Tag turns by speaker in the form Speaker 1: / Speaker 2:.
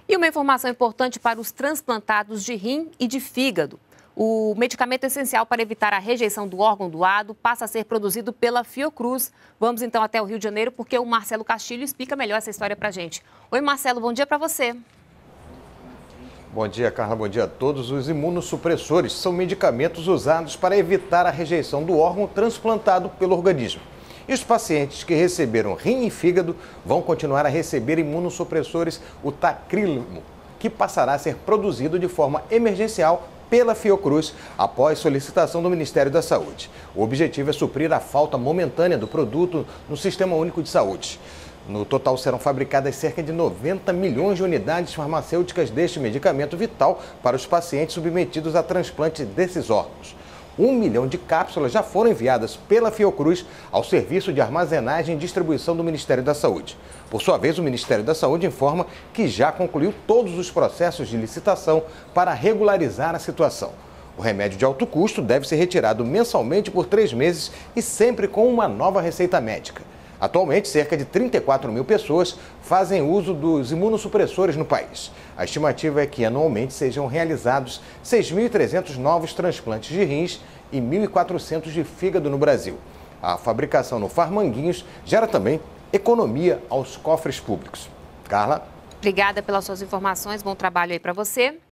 Speaker 1: E uma informação importante para os transplantados de rim e de fígado. O medicamento essencial para evitar a rejeição do órgão doado passa a ser produzido pela Fiocruz. Vamos então até o Rio de Janeiro, porque o Marcelo Castilho explica melhor essa história para a gente. Oi, Marcelo, bom dia para você.
Speaker 2: Bom dia, Carla. Bom dia a todos. Os imunossupressores são medicamentos usados para evitar a rejeição do órgão transplantado pelo organismo. E os pacientes que receberam rim e fígado vão continuar a receber imunossupressores, o tacrolimus, que passará a ser produzido de forma emergencial pela Fiocruz, após solicitação do Ministério da Saúde. O objetivo é suprir a falta momentânea do produto no Sistema Único de Saúde. No total, serão fabricadas cerca de 90 milhões de unidades farmacêuticas deste medicamento vital para os pacientes submetidos a transplante desses órgãos. 1 milhão de cápsulas já foram enviadas pela Fiocruz ao Serviço de Armazenagem e Distribuição do Ministério da Saúde. Por sua vez, o Ministério da Saúde informa que já concluiu todos os processos de licitação para regularizar a situação. O remédio de alto custo deve ser retirado mensalmente por 3 meses e sempre com uma nova receita médica. Atualmente, cerca de 34 mil pessoas fazem uso dos imunossupressores no país. A estimativa é que anualmente sejam realizados 6.300 novos transplantes de rins e 1.400 de fígado no Brasil. A fabricação no Farmanguinhos gera também economia aos cofres públicos. Carla?
Speaker 1: Obrigada pelas suas informações, bom trabalho aí para você.